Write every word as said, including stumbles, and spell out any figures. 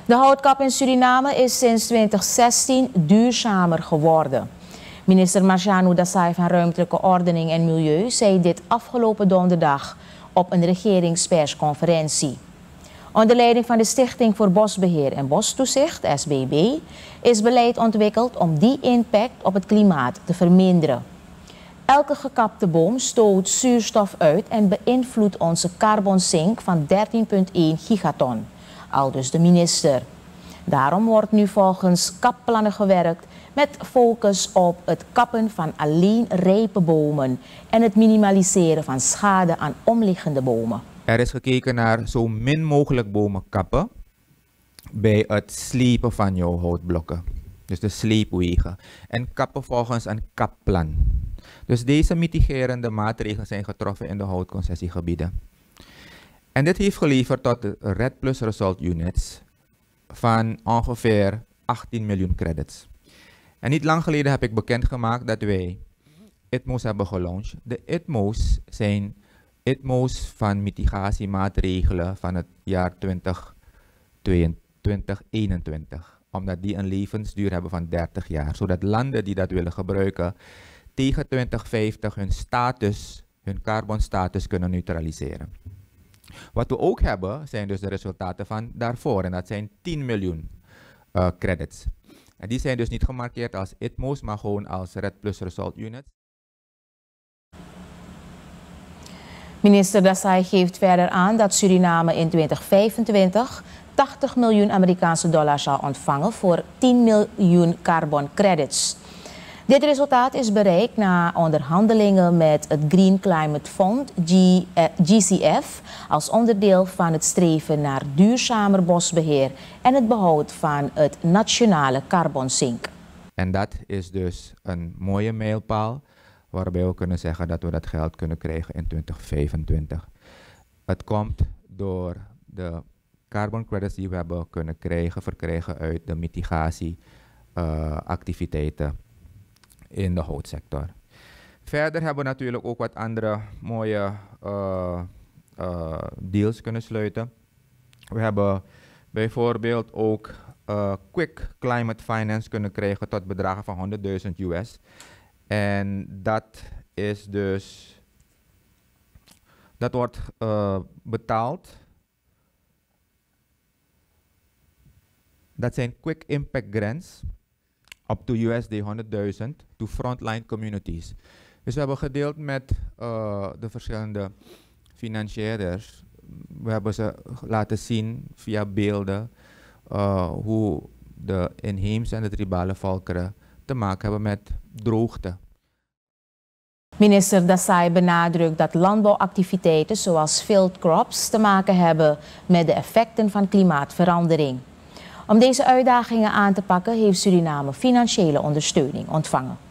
De houtkap in Suriname is sinds twintig zestien duurzamer geworden. Minister Marciano Dassay van Ruimtelijke Ordening en Milieu zei dit afgelopen donderdag op een regeringspersconferentie. Onder leiding van de Stichting voor Bosbeheer en Bostoezicht, S B B, is beleid ontwikkeld om die impact op het klimaat te verminderen. Elke gekapte boom stoot zuurstof uit en beïnvloedt onze carbonsink van dertien komma één gigaton, aldus de minister. Daarom wordt nu volgens kapplannen gewerkt met focus op het kappen van alleen rijpe bomen en het minimaliseren van schade aan omliggende bomen. Er is gekeken naar zo min mogelijk bomen kappen bij het slepen van jouw houtblokken. Dus de sleepwegen. En kappen volgens een kapplan. Dus deze mitigerende maatregelen zijn getroffen in de houtconcessiegebieden. En dit heeft geleverd tot de Red Plus Result Units van ongeveer achttien miljoen credits. En niet lang geleden heb ik bekendgemaakt dat wij I T M O's hebben gelaunched. De I T M O's zijn I T M O's van mitigatiemaatregelen van het jaar twintig eenentwintig. Omdat die een levensduur hebben van dertig jaar. Zodat landen die dat willen gebruiken tegen twintig vijftig hun status, hun carbonstatus kunnen neutraliseren. Wat we ook hebben zijn dus de resultaten van daarvoor. En dat zijn tien miljoen uh, credits. En die zijn dus niet gemarkeerd als I T M O's, maar gewoon als Red Plus Result Units. Minister Dassay geeft verder aan dat Suriname in twintig vijfentwintig tachtig miljoen Amerikaanse dollar zal ontvangen voor tien miljoen carbon credits. Dit resultaat is bereikt na onderhandelingen met het Green Climate Fund, G C F, als onderdeel van het streven naar duurzamer bosbeheer en het behoud van het nationale carbonsink. En dat is dus een mooie mijlpaal waarbij we kunnen zeggen dat we dat geld kunnen krijgen in twintig vijfentwintig. Het komt door de carbon credits die we hebben kunnen krijgen, verkrijgen uit de mitigatieactiviteiten uh, in de houtsector. Verder hebben we natuurlijk ook wat andere mooie uh, uh, deals kunnen sluiten. We hebben bijvoorbeeld ook uh, quick climate finance kunnen krijgen tot bedragen van honderdduizend U S. En dat is dus, dat wordt uh, betaald. Dat zijn quick impact grants up to U S D honderdduizend to frontline communities. Dus we hebben gedeeld met uh, de verschillende financierders. We hebben ze laten zien via beelden uh, hoe de inheemse en de tribale volkeren te maken hebben met droogte. Minister Dassay benadrukt dat landbouwactiviteiten zoals field crops te maken hebben met de effecten van klimaatverandering. Om deze uitdagingen aan te pakken heeft Suriname financiële ondersteuning ontvangen.